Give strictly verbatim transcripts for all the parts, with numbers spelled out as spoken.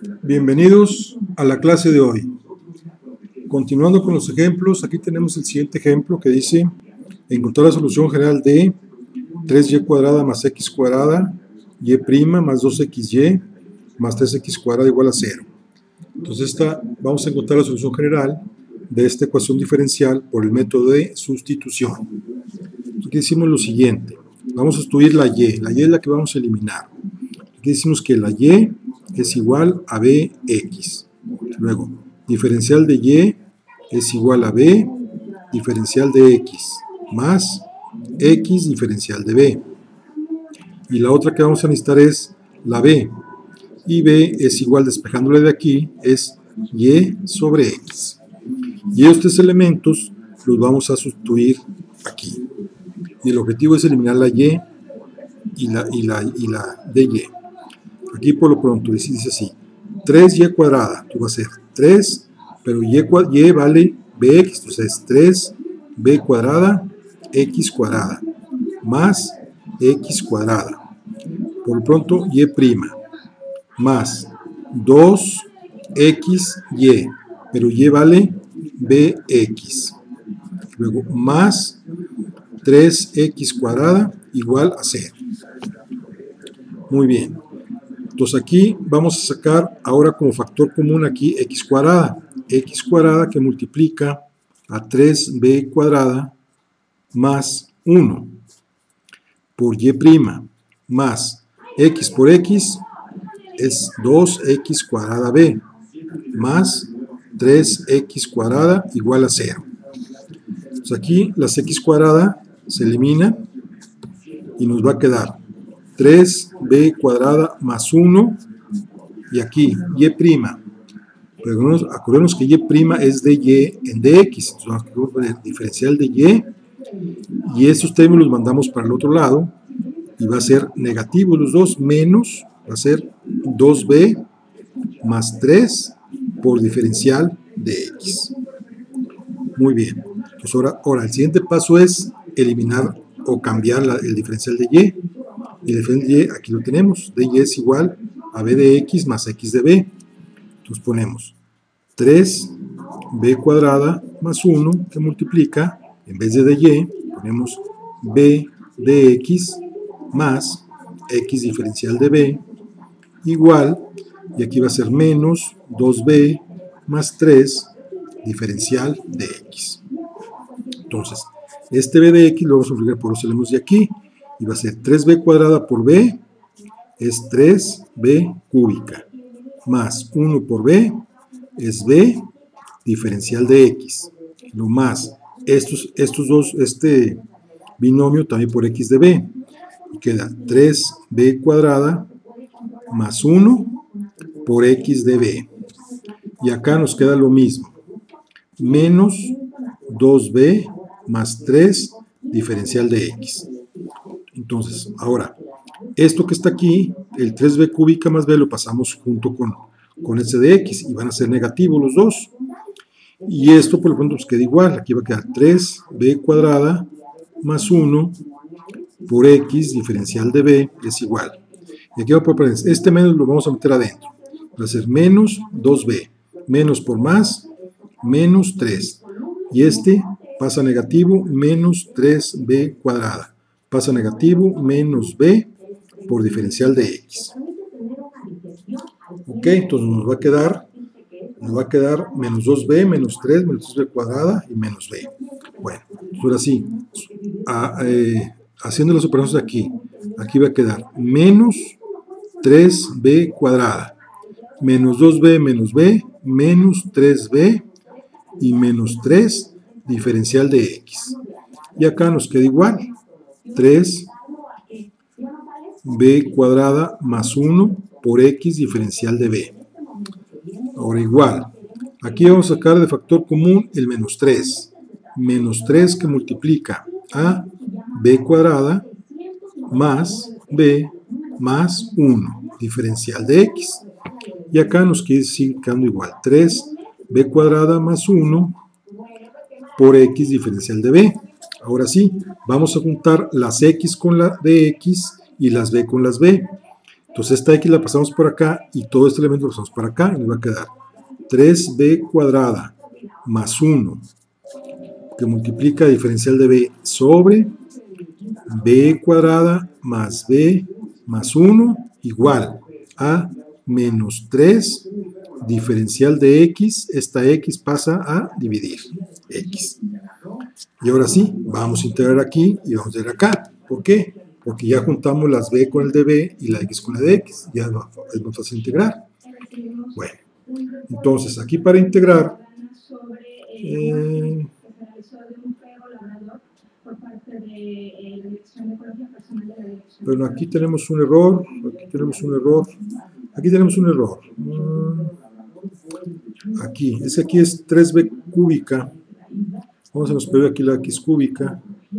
Bienvenidos a la clase de hoy. Continuando con los ejemplos, aquí tenemos el siguiente ejemplo que dice encontrar la solución general de tres y cuadrada más x cuadrada, y' más dos equis y más tres equis cuadrada igual a cero. Entonces esta, vamos a encontrar la solución general de esta ecuación diferencial por el método de sustitución. Aquí decimos lo siguiente, vamos a estudiar la y, la y es la que vamos a eliminar. Aquí decimos que la y es igual a bx. Luego, diferencial de y es igual a b diferencial de x más x diferencial de b. Y la otra que vamos a necesitar es la b. Y b es igual, despejándole de aquí, es y sobre x. Y estos tres elementos los vamos a sustituir aquí. Y el objetivo es eliminar la y y la, y la, y la dy. Aquí por lo pronto dice así, tres y cuadrada, tú vas a ser tres, pero y, y vale bx, entonces tres b cuadrada x cuadrada, más x cuadrada. Por lo pronto y' más dos equis y, pero y vale bx. Luego más tres equis cuadrada igual a cero. Muy bien. Entonces aquí vamos a sacar ahora como factor común aquí x cuadrada. X cuadrada que multiplica a tres b cuadrada más uno por y' más x por x es dos equis cuadrada b más tres equis cuadrada igual a cero. Entonces aquí las x cuadrada se eliminan y nos va a quedar tres b cuadrada más uno, y aquí y', pero acordemos que y' es de y en dx, entonces vamos a poner diferencial de y, y estos términos los mandamos para el otro lado, y va a ser negativo los dos, menos, va a ser dos b más tres por diferencial de x. Muy bien, pues ahora, ahora el siguiente paso es eliminar o cambiar la, el diferencial de y. Y el diferencial de y aquí lo tenemos, dy es igual a b de x más x de b. Entonces ponemos tres b cuadrada más uno que multiplica, en vez de dy, ponemos b de x más x diferencial de b igual, y aquí va a ser menos dos b más tres diferencial de x. Entonces, este b de x lo vamos a multiplicar por los elementos de aquí, y va a ser tres b cuadrada por b es tres b cúbica, más uno por b es b diferencial de x, lo más estos, estos dos, este binomio también por x de b, y queda tres b cuadrada más uno por x de b, y acá nos queda lo mismo, menos dos b más tres diferencial de x. Entonces, ahora, esto que está aquí, el tres b cúbica más b, lo pasamos junto con, con ese de x, y van a ser negativos los dos. Y esto, por lo pronto, pues queda igual. Aquí va a quedar tres b cuadrada más uno por x diferencial de b es igual. Y aquí va a poner, este menos lo vamos a meter adentro. Va a ser menos dos b, menos por más, menos tres. Y este pasa a negativo, menos tres b cuadrada. Pasa a negativo, menos b por diferencial de x. Ok, entonces nos va a quedar, nos va a quedar menos dos b, menos tres, menos tres b cuadrada y menos b. Bueno, ahora sí, a, eh, haciendo las operaciones aquí, aquí va a quedar menos tres b cuadrada, menos dos b menos b, menos tres b y menos tres diferencial de x. Y acá nos queda igual, tres b cuadrada más uno por x diferencial de b. Ahora igual, aquí vamos a sacar de factor común el menos tres. Menos tres que multiplica a b cuadrada más b más uno diferencial de x. Y acá nos quiere seguir quedando igual, tres b cuadrada más uno por x diferencial de b. Ahora sí, vamos a juntar las x con la de x y las b con las b. Entonces esta x la pasamos por acá y todo este elemento lo pasamos para acá y nos va a quedar tres b cuadrada más uno, que multiplica diferencial de b sobre b cuadrada más b más uno igual a menos tres diferencial de x. Esta x pasa a dividir x. Y ahora sí, vamos a integrar aquí y vamos a ir acá. ¿Por qué? Porque ya juntamos las b con el de b y la x con la de x. Ya es más fácil integrar. Bueno, entonces aquí para integrar, eh, bueno, aquí tenemos un error, aquí tenemos un error, aquí tenemos un error. Aquí, ese aquí es tres b cúbica. Vamos a nos perdió aquí la x cúbica.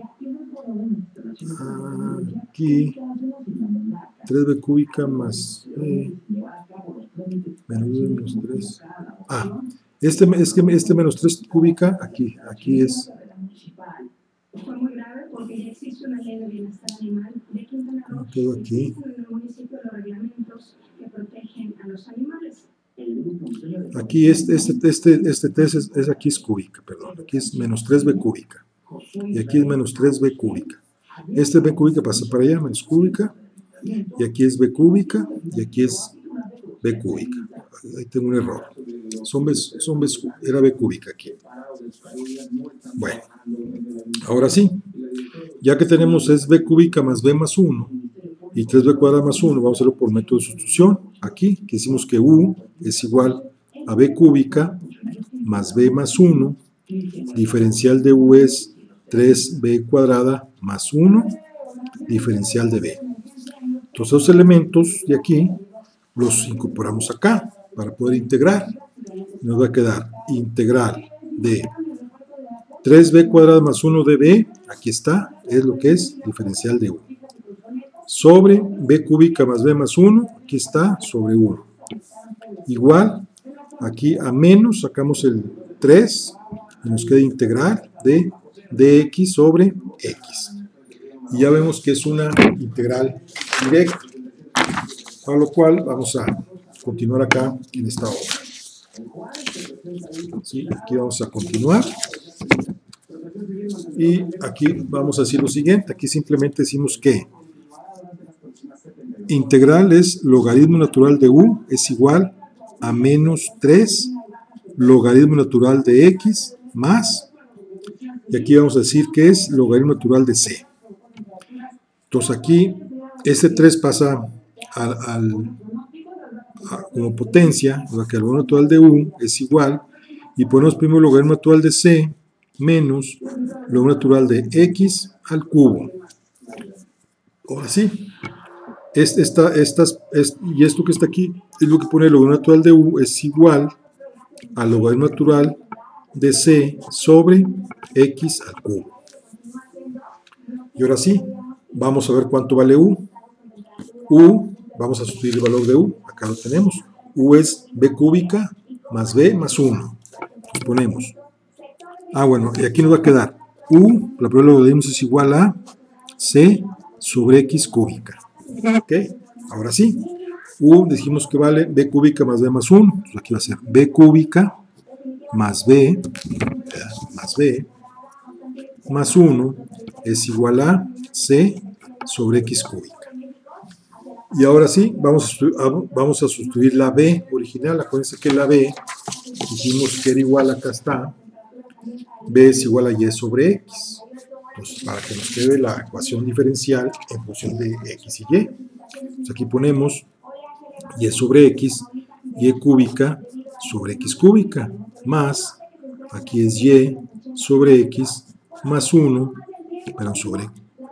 Aquí, tres b cúbica más b, menos tres. Ah, este, es que este menos tres cúbica, aquí, aquí es. Fue muy grave porque ya existe una ley de bienestar animal de Quintana Roo. Quedó aquí. Existen en el municipio los reglamentos que protegen a los animales. Aquí este, este, este, este test es, es aquí es cúbica, perdón. Aquí es menos tres b cúbica. Y aquí es menos tres b cúbica. Este b cúbica pasa para allá, menos cúbica. Y aquí es b cúbica. Y aquí es b cúbica. Ahí tengo un error. Son b, son b, era b cúbica aquí. Bueno, ahora sí. Ya que tenemos es b cúbica más b más uno y tres b cuadrada más uno, vamos a hacerlo por método de sustitución. Aquí, que decimos que u es igual a b cúbica más b más uno. Diferencial de u es tres b cuadrada más uno. Diferencial de b. Entonces, los elementos de aquí los incorporamos acá para poder integrar. Nos va a quedar integral de tres b cuadrada más uno de b, aquí está, es lo que es diferencial de u. Sobre b cúbica más b más uno, aquí está, sobre uno. Igual, aquí a menos sacamos el tres y nos queda integral de dx sobre x. Y ya vemos que es una integral directa. Para lo cual vamos a continuar acá en esta obra. ¿Sí? Aquí vamos a continuar. Y aquí vamos a decir lo siguiente. Aquí simplemente decimos que integral es logaritmo natural de u es igual a menos tres logaritmo natural de x más, y aquí vamos a decir que es logaritmo natural de c. Entonces aquí este tres pasa al, al, a, como potencia, o sea que el logaritmo natural de u es igual, y ponemos primero el logaritmo natural de c menos logaritmo natural de x al cubo. Ahora sí, es, esta, estas, es, y esto que está aquí es lo que pone el logaritmo natural de u es igual al logaritmo natural de c sobre x al cubo. Y ahora sí, vamos a ver cuánto vale u. U, vamos a sustituir el valor de u, acá lo tenemos. U es b cúbica más b más uno. Entonces ponemos. Ah, bueno, y aquí nos va a quedar u, la prueba lo dimos es igual a c sobre x cúbica. ¿Ok? Ahora sí, u dijimos que vale b cúbica más b más uno. Entonces aquí va a ser b cúbica más b más b más uno es igual a c sobre x cúbica. Y ahora sí, vamos a, vamos a sustituir la b original. Acuérdense que la b dijimos que era igual, acá está, b es igual a y sobre x. Entonces, para que nos quede la ecuación diferencial en función de x y y. Entonces, aquí ponemos y sobre x, y cúbica sobre x cúbica, más, aquí es y sobre x, más uno, perdón, sobre,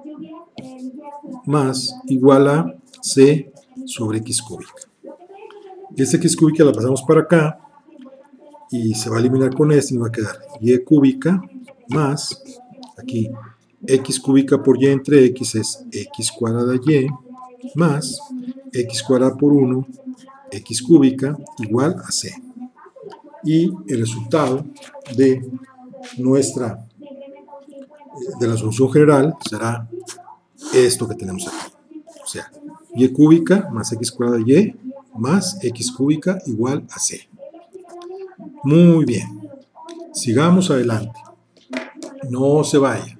más, igual a c sobre x cúbica. Esta x cúbica la pasamos para acá, y se va a eliminar con este, y nos va a quedar y cúbica, más, aquí, x cúbica por y entre x es x cuadrada y, más, x cuadrada por uno, x cúbica, igual a c. Y el resultado de nuestra, de la solución general será esto que tenemos aquí. O sea, y cúbica más x cuadrada y más x cúbica igual a c. Muy bien. Sigamos adelante. No se vaya.